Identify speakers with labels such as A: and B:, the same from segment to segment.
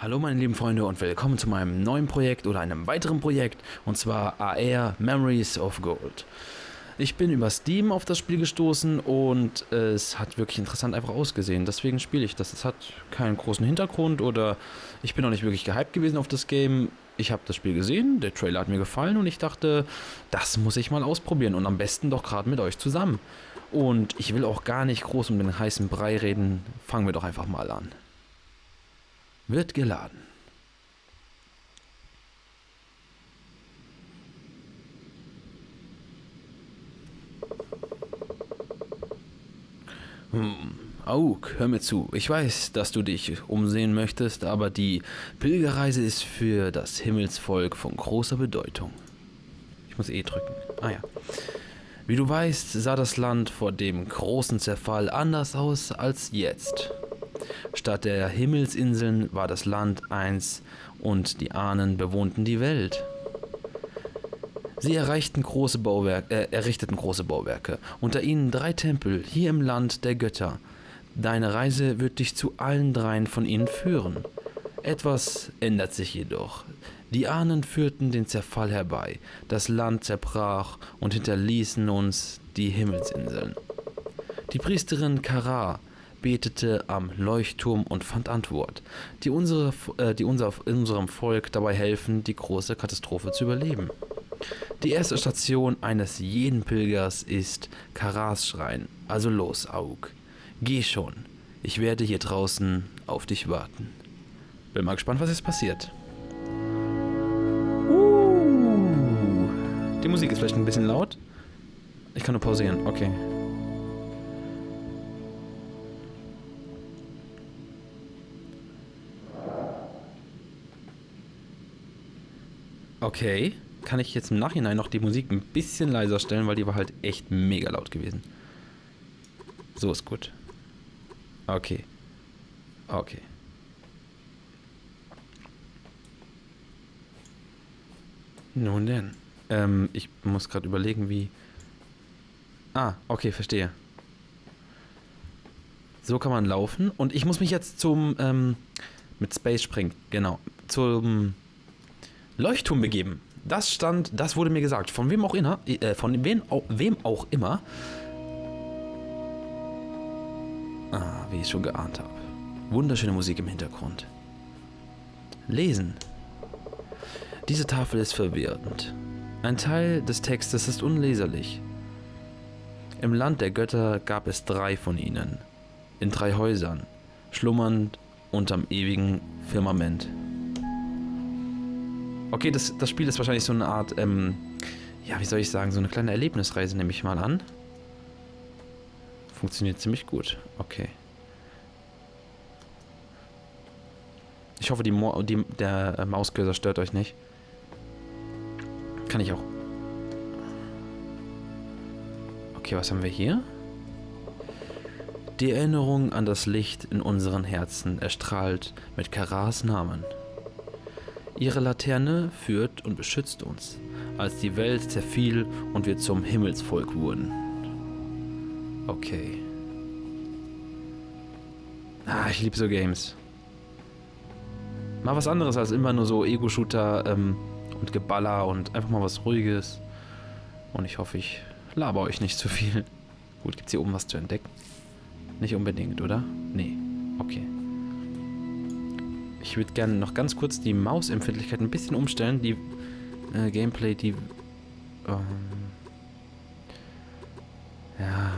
A: Hallo meine lieben Freunde und willkommen zu meinem neuen Projekt oder einem weiteren Projekt, und zwar AR Memories of Gold. Ich bin über Steam auf das Spiel gestoßen und es hat wirklich interessant einfach ausgesehen, deswegen spiele ich das. Es hat keinen großen Hintergrund oder ich bin noch nicht wirklich gehypt gewesen auf das Game. Ich habe das Spiel gesehen, der Trailer hat mir gefallen und ich dachte, das muss ich mal ausprobieren und am besten doch gerade mit euch zusammen. Und ich will auch gar nicht groß um den heißen Brei reden, fangen wir doch einfach mal an. Wird geladen. Auk, hör mir zu. Ich weiß, dass du dich umsehen möchtest, aber die Pilgerreise ist für das Himmelsvolk von großer Bedeutung. Ich muss E drücken. Ah ja. Wie du weißt, sah das Land vor dem großen Zerfall anders aus als jetzt. Statt der Himmelsinseln war das Land eins und die Ahnen bewohnten die Welt. Sie errichteten große Bauwerke, unter ihnen 3 Tempel hier im Land der Götter. Deine Reise wird dich zu allen 3 von ihnen führen. Etwas ändert sich jedoch. Die Ahnen führten den Zerfall herbei, das Land zerbrach und hinterließen uns die Himmelsinseln. Die Priesterin Kara betete am Leuchtturm und fand Antwort, die unserem Volk dabei helfen, die große Katastrophe zu überleben. Die erste Station eines jeden Pilgers ist Karas Schrein, also los, Auk. Geh schon, ich werde hier draußen auf dich warten. Bin mal gespannt, was jetzt passiert. Die Musik ist vielleicht ein bisschen laut. Ich kann nur pausieren, okay. Okay, kann ich jetzt im Nachhinein noch die Musik ein bisschen leiser stellen, weil die war halt echt mega laut gewesen. So ist gut. Okay. Okay. Nun denn. Ich muss gerade überlegen, wie... Ah, okay, verstehe. So kann man laufen und ich muss mich jetzt zum... mit Space springen, genau. Zum... Leuchtturm begeben. Das wurde mir gesagt. Von wem auch immer. Wem auch immer. Ah, wie ich es schon geahnt habe. Wunderschöne Musik im Hintergrund. Lesen. Diese Tafel ist verwirrend. Ein Teil des Textes ist unleserlich. Im Land der Götter gab es 3 von ihnen. In 3 Häusern. Schlummernd unterm ewigen Firmament. Okay, das Spiel ist wahrscheinlich so eine Art, ja, wie soll ich sagen, so eine kleine Erlebnisreise, nehme ich mal an. Funktioniert ziemlich gut. Okay. Ich hoffe, der Mauscursor stört euch nicht. Kann ich auch. Okay, was haben wir hier? Die Erinnerung an das Licht in unseren Herzen erstrahlt mit Karas Namen. Ihre Laterne führt und beschützt uns, als die Welt zerfiel und wir zum Himmelsvolk wurden. Okay. Ah, ich liebe so Games. Mal was anderes als immer nur so Ego-Shooter und Geballer und einfach mal was Ruhiges. Und ich hoffe, ich laber euch nicht zu viel. Gut, gibt's hier oben was zu entdecken? Nicht unbedingt, oder? Nee. Okay. Ich würde gerne noch ganz kurz die Mausempfindlichkeit ein bisschen umstellen. Die Gameplay, die... ja...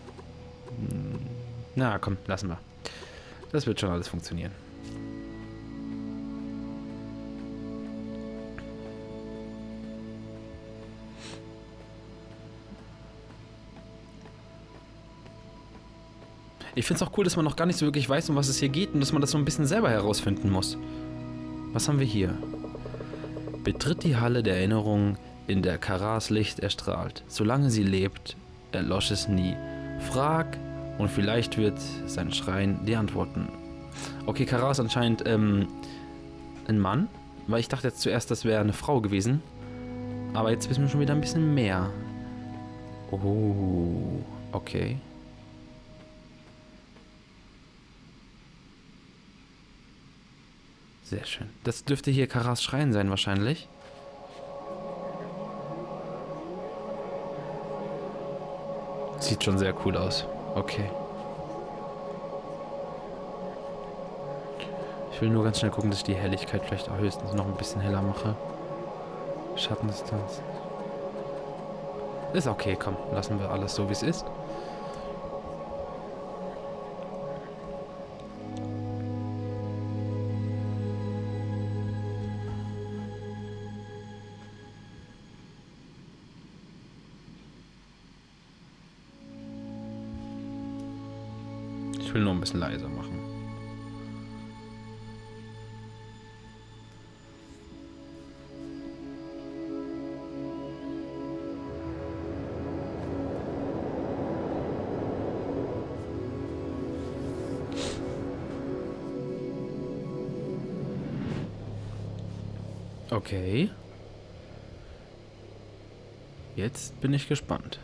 A: Na komm, lassen wir. Das wird schon alles funktionieren. Ich finde es auch cool, dass man noch gar nicht so wirklich weiß, um was es hier geht und dass man das so ein bisschen selber herausfinden muss. Was haben wir hier? Betritt die Halle der Erinnerung, in der Karas Licht erstrahlt. Solange sie lebt, erlosch es nie. Frag und vielleicht wird sein Schrein dir antworten. Okay, Karas ist anscheinend ein Mann, weil ich dachte jetzt zuerst, das wäre eine Frau gewesen. Aber jetzt wissen wir schon wieder ein bisschen mehr. Oh, okay. Sehr schön. Das dürfte hier Karas Schrein sein wahrscheinlich. Sieht schon sehr cool aus. Okay. Ich will nur ganz schnell gucken, dass ich die Helligkeit vielleicht auch höchstens noch ein bisschen heller mache. Schattendistanz. Ist okay, komm. Lassen wir alles so, wie es ist. Ich will nur ein bisschen leiser machen. Okay. Jetzt bin ich gespannt.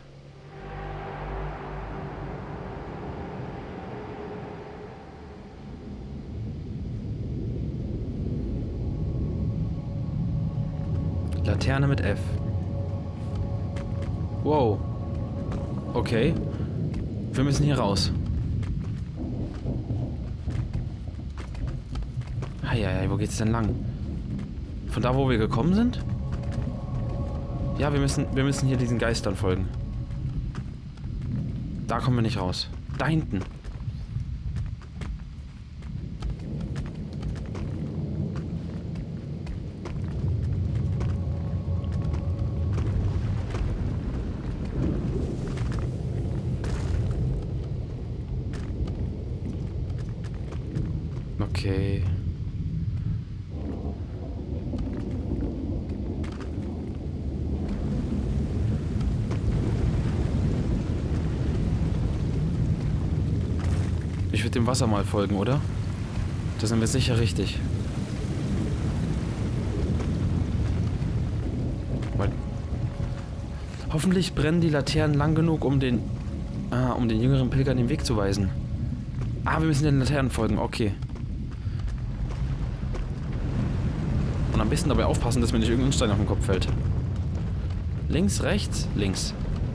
A: Laterne mit F. Wow. Okay. Wir müssen hier raus. Heieiei, wo geht's denn lang? Von da, wo wir gekommen sind? Ja, wir müssen hier diesen Geistern folgen. Da kommen wir nicht raus. Da hinten. Okay. Ich würde dem Wasser mal folgen, oder? Da sind wir sicher richtig. Weil hoffentlich brennen die Laternen lang genug, um den jüngeren Pilgern den Weg zu weisen. Ah, wir müssen den Laternen folgen, okay. Und am besten dabei aufpassen, dass mir nicht irgendein Stein auf den Kopf fällt. Links, rechts, links.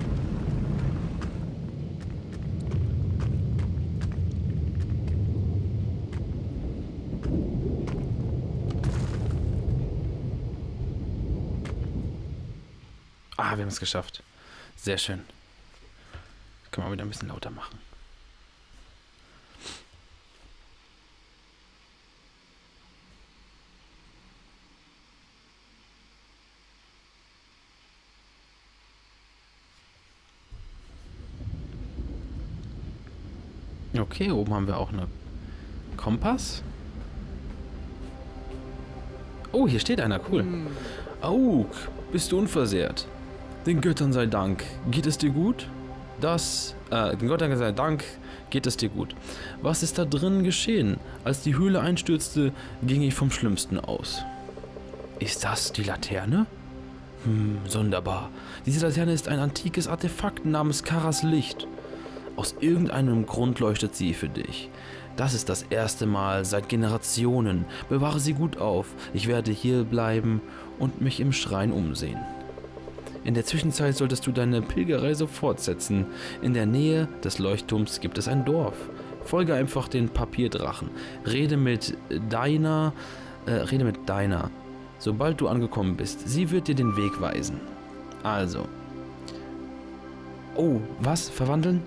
A: Ah, wir haben es geschafft. Sehr schön. Können wir wieder ein bisschen lauter machen. Okay, oben haben wir auch eine Kompass. Oh, hier steht einer, cool. Auk, bist du unversehrt? Den Göttern sei Dank. Geht es dir gut? Den Göttern sei Dank, geht es dir gut. Was ist da drin geschehen? Als die Höhle einstürzte, ging ich vom Schlimmsten aus. Ist das die Laterne? Sonderbar. Diese Laterne ist ein antikes Artefakt namens Karas Licht. Aus irgendeinem Grund leuchtet sie für dich. Das ist das erste Mal seit Generationen. Bewahre sie gut auf. Ich werde hier bleiben und mich im Schrein umsehen. In der Zwischenzeit solltest du deine Pilgerreise fortsetzen. In der Nähe des Leuchtturms gibt es ein Dorf. Folge einfach den Papierdrachen. Rede mit Deiner. Sobald du angekommen bist. Sie wird dir den Weg weisen. Also. Oh, was? Verwandeln?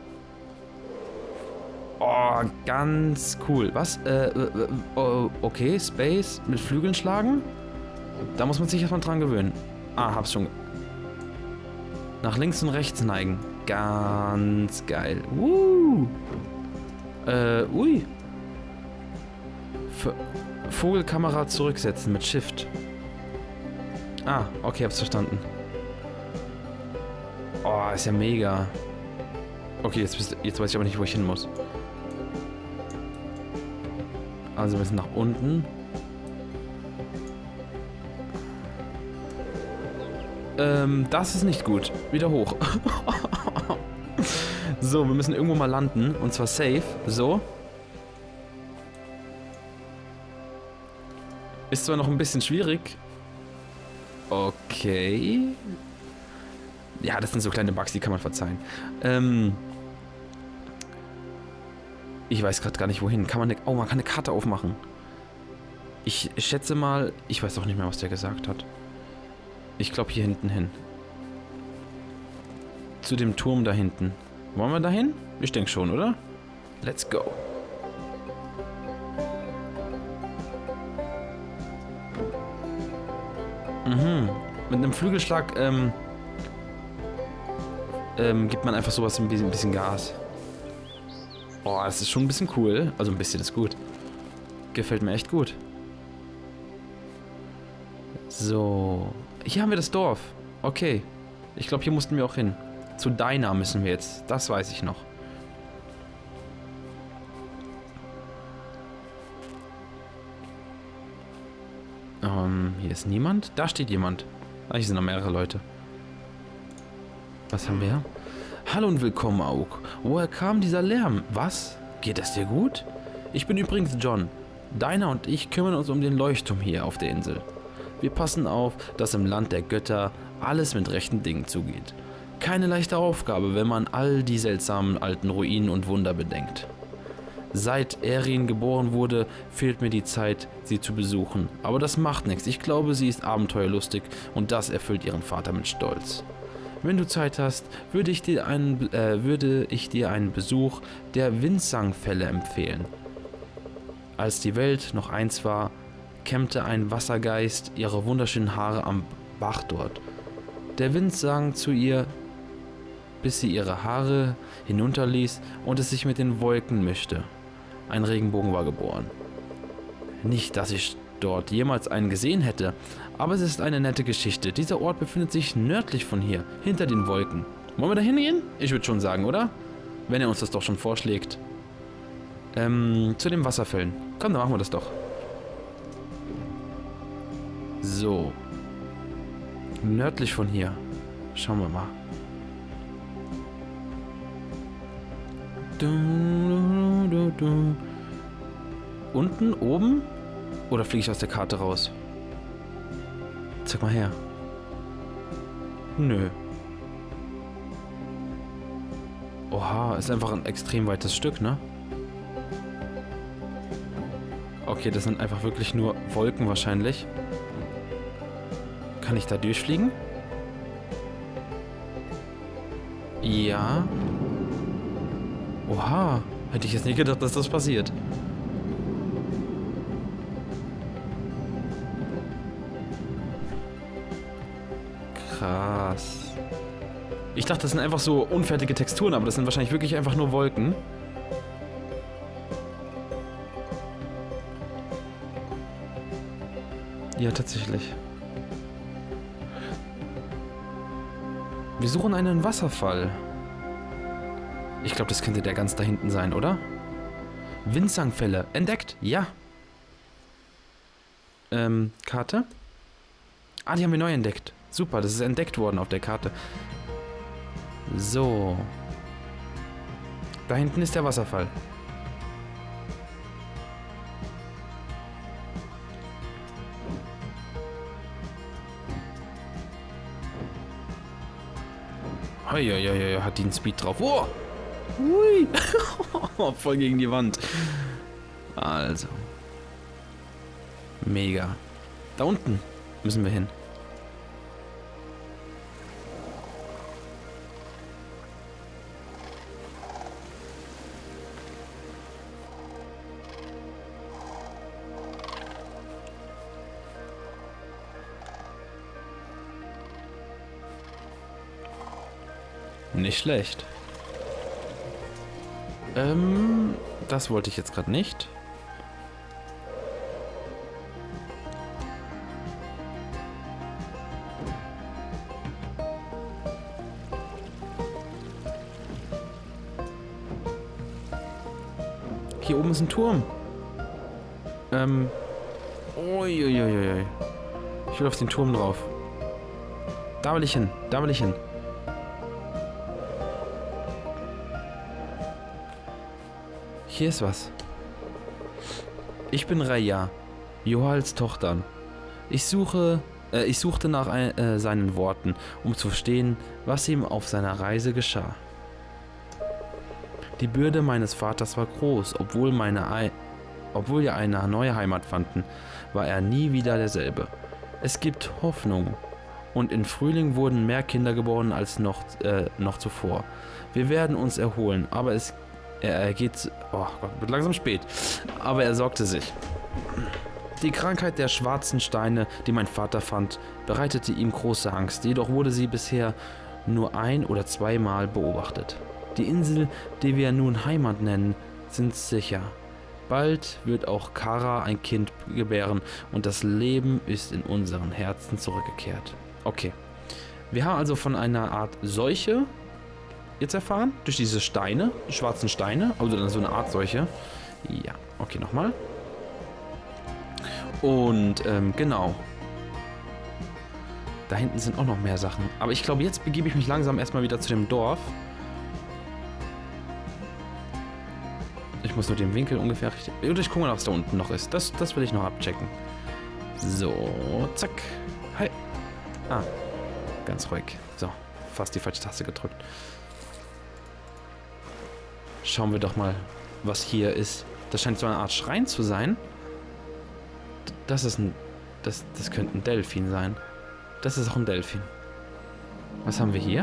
A: Oh, ganz cool. Was? Okay, Space mit Flügeln schlagen? Da muss man sich erstmal dran gewöhnen. Ah, hab's schon. Nach links und rechts neigen. Ganz geil. Ui. Vogelkamera zurücksetzen mit Shift. Ah, okay, hab's verstanden. Oh, ist ja mega. Okay, jetzt weiß ich aber nicht, wo ich hin muss. Also wir müssen nach unten. Das ist nicht gut. Wieder hoch. So, wir müssen irgendwo mal landen. Und zwar safe. So. Ist zwar noch ein bisschen schwierig. Okay. Ja, das sind so kleine Bugs, die kann man verzeihen. Ich weiß gerade gar nicht, wohin. Kann man oh, man kann eine Karte aufmachen. Ich schätze mal... Ich weiß auch nicht mehr, was der gesagt hat. Ich glaube, hier hinten hin. Zu dem Turm da hinten. Wollen wir da hin? Ich denke schon, oder? Let's go. Mhm. Mit einem Flügelschlag, gibt man einfach sowas ein bisschen Gas. Oh, das ist schon ein bisschen cool. Also ein bisschen ist gut. Gefällt mir echt gut. So. Hier haben wir das Dorf. Okay. Ich glaube, hier mussten wir auch hin. Zu Dinah müssen wir jetzt. Das weiß ich noch. Hier ist niemand. Da steht jemand. Ah, hier sind noch mehrere Leute. Was haben wir? Hallo und willkommen, Auk. Woher kam dieser Lärm? Was? Geht es dir gut? Ich bin übrigens John. Dinah und ich kümmern uns um den Leuchtturm hier auf der Insel. Wir passen auf, dass im Land der Götter alles mit rechten Dingen zugeht. Keine leichte Aufgabe, wenn man all die seltsamen alten Ruinen und Wunder bedenkt. Seit Erin geboren wurde, fehlt mir die Zeit, sie zu besuchen. Aber das macht nichts. Ich glaube, sie ist abenteuerlustig und das erfüllt ihren Vater mit Stolz. Wenn du Zeit hast, würde ich dir einen Besuch der Windsangfälle empfehlen. Als die Welt noch eins war, kämmte ein Wassergeist ihre wunderschönen Haare am Bach dort. Der Wind sang zu ihr, bis sie ihre Haare hinunterließ und es sich mit den Wolken mischte. Ein Regenbogen war geboren. Nicht, dass ich dort jemals einen gesehen hätte, aber es ist eine nette Geschichte. Dieser Ort befindet sich nördlich von hier, hinter den Wolken. Wollen wir da hingehen? Ich würde schon sagen, oder? Wenn er uns das doch schon vorschlägt. Zu den Wasserfällen. Komm, dann machen wir das doch. So. Nördlich von hier. Schauen wir mal. Unten, oben? Oder fliege ich aus der Karte raus? Zeig mal her. Nö. Oha, ist einfach ein extrem weites Stück, ne? Okay, das sind einfach wirklich nur Wolken wahrscheinlich. Kann ich da durchfliegen? Ja. Oha, hätte ich jetzt nicht gedacht, dass das passiert. Krass. Ich dachte, das sind einfach so unfertige Texturen, aber das sind wahrscheinlich wirklich einfach nur Wolken. Ja, tatsächlich. Wir suchen einen Wasserfall. Ich glaube, das könnte der ganz da hinten sein, oder? Windsangfälle. Entdeckt? Ja. Karte? Ah, die haben wir neu entdeckt. Super, das ist entdeckt worden auf der Karte. So. Da hinten ist der Wasserfall. Hei, hat die einen Speed drauf. Oh! Hui! Voll gegen die Wand. Also. Mega. Da unten müssen wir hin. Nicht schlecht. Das wollte ich jetzt gerade nicht. Hier oben ist ein Turm. Uiuiuiui. Ich will auf den Turm drauf. Da will ich hin. Da will ich hin. Hier ist was. Ich bin Raya. Johals Tochtern. Ich suchte nach seinen Worten, um zu verstehen, was ihm auf seiner Reise geschah. Die Bürde meines Vaters war groß, obwohl wir eine neue Heimat fanden, war er nie wieder derselbe. Es gibt Hoffnung. Und im Frühling wurden mehr Kinder geboren als noch zuvor. Wir werden uns erholen, aber oh Gott, wird langsam spät. Aber er sorgte sich. Die Krankheit der schwarzen Steine, die mein Vater fand, bereitete ihm große Angst. Jedoch wurde sie bisher nur ein- oder zweimal beobachtet. Die Insel, die wir nun Heimat nennen, sind sicher. Bald wird auch Kara ein Kind gebären und das Leben ist in unseren Herzen zurückgekehrt. Okay. Wir haben also von einer Art Seuche jetzt erfahren, durch diese Steine, schwarzen Steine, also dann so eine Art Seuche. Ja, okay, nochmal. Und, genau. Da hinten sind auch noch mehr Sachen. Aber ich glaube, jetzt begebe ich mich langsam erstmal wieder zu dem Dorf. Ich muss nur den Winkel ungefähr richtig... Oder ich gucke mal, was da unten noch ist. Das will ich noch abchecken. So, zack. Hi. Ah, ganz ruhig. So, fast die falsche Taste gedrückt. Schauen wir doch mal, was hier ist. Das scheint so eine Art Schrein zu sein. Das ist ein... Das könnte ein Delfin sein. Das ist auch ein Delfin. Was haben wir hier?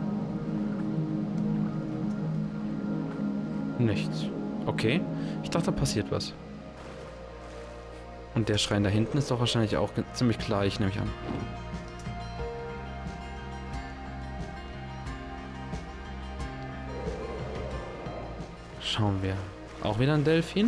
A: Nichts. Okay. Ich dachte, da passiert was. Und der Schrein da hinten ist doch wahrscheinlich auch ziemlich gleich, nehme ich an. Schauen wir. Auch wieder ein Delfin?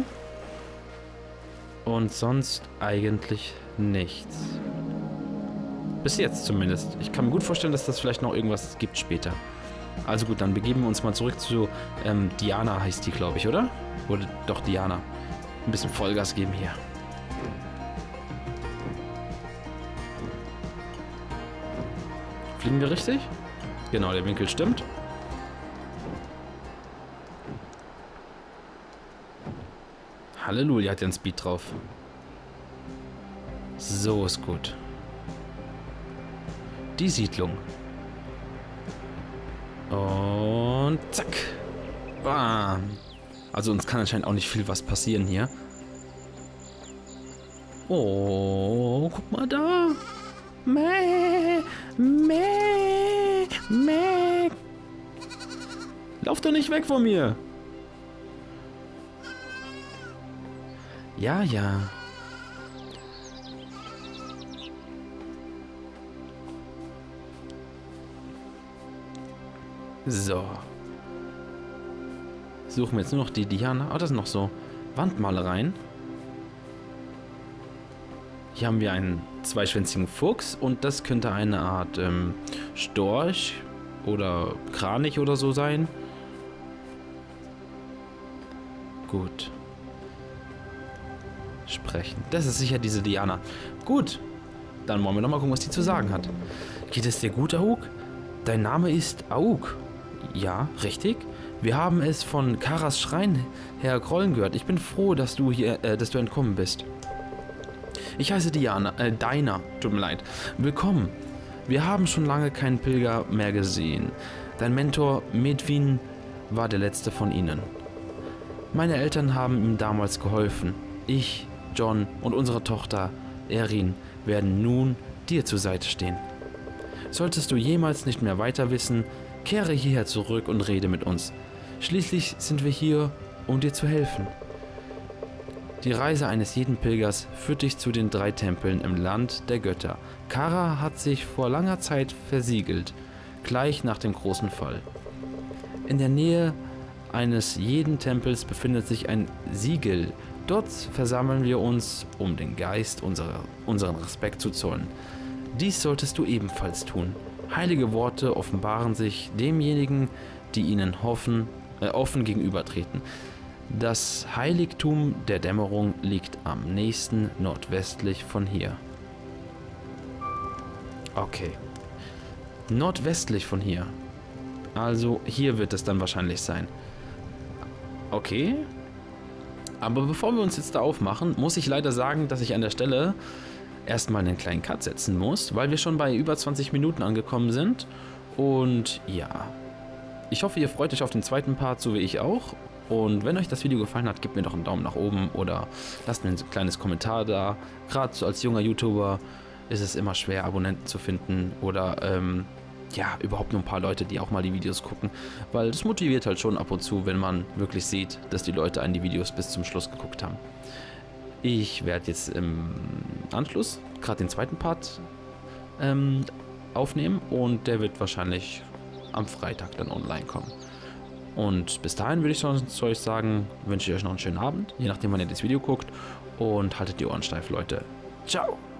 A: Und sonst eigentlich nichts. Bis jetzt zumindest. Ich kann mir gut vorstellen, dass das vielleicht noch irgendwas gibt später. Also gut, dann begeben wir uns mal zurück zu Diana heißt die, glaube ich, oder? Oder doch Diana. Ein bisschen Vollgas geben hier. Fliegen wir richtig? Genau, der Winkel stimmt. Halleluja, hat ja einen Speed drauf. So ist gut. Die Siedlung. Und zack. Bam. Also uns kann anscheinend auch nicht viel was passieren hier. Oh, guck mal da. Mäh, mäh, mäh. Lauf doch nicht weg von mir. Ja, ja. So. Suchen wir jetzt nur noch die Diana. Oh, das sind noch so Wandmalereien. Hier haben wir einen zweischwänzigen Fuchs und das könnte eine Art Storch oder Kranich oder so sein. Gut. Sprechen. Das ist sicher diese Diana. Gut. Dann wollen wir noch mal gucken, was die zu sagen hat. Geht es dir gut, Auk? Dein Name ist Auk. Ja, richtig. Wir haben es von Karas Schrein her grollen gehört. Ich bin froh, dass du entkommen bist. Ich heiße Diana, Deiner, tut mir leid. Willkommen. Wir haben schon lange keinen Pilger mehr gesehen. Dein Mentor Medvin war der letzte von ihnen. Meine Eltern haben ihm damals geholfen. Ich, John und unsere Tochter Erin werden nun dir zur Seite stehen. Solltest du jemals nicht mehr weiter wissen, kehre hierher zurück und rede mit uns. Schließlich sind wir hier, um dir zu helfen. Die Reise eines jeden Pilgers führt dich zu den 3 Tempeln im Land der Götter. Kara hat sich vor langer Zeit versiegelt, gleich nach dem großen Fall. In der Nähe eines jeden Tempels befindet sich ein Siegel. Dort versammeln wir uns, um den Geist unseren Respekt zu zollen. Dies solltest du ebenfalls tun. Heilige Worte offenbaren sich demjenigen, die ihnen offen gegenübertreten. Das Heiligtum der Dämmerung liegt am nächsten nordwestlich von hier. Okay. Nordwestlich von hier. Also hier wird es dann wahrscheinlich sein. Okay. Aber bevor wir uns jetzt da aufmachen, muss ich leider sagen, dass ich an der Stelle erstmal einen kleinen Cut setzen muss, weil wir schon bei über 20 Minuten angekommen sind. Und ja, ich hoffe, ihr freut euch auf den zweiten Part, so wie ich auch. Und wenn euch das Video gefallen hat, gebt mir doch einen Daumen nach oben oder lasst mir ein kleines Kommentar da. Gerade so als junger YouTuber ist es immer schwer, Abonnenten zu finden oder ja, überhaupt nur ein paar Leute, die auch mal die Videos gucken, weil das motiviert halt schon ab und zu, wenn man wirklich sieht, dass die Leute an die Videos bis zum Schluss geguckt haben. Ich werde jetzt im Anschluss gerade den zweiten Part aufnehmen und der wird wahrscheinlich am Freitag dann online kommen. Und bis dahin würde ich sonst zu euch sagen, wünsche ich euch noch einen schönen Abend, je nachdem wann ihr das Video guckt, und haltet die Ohren steif, Leute. Ciao!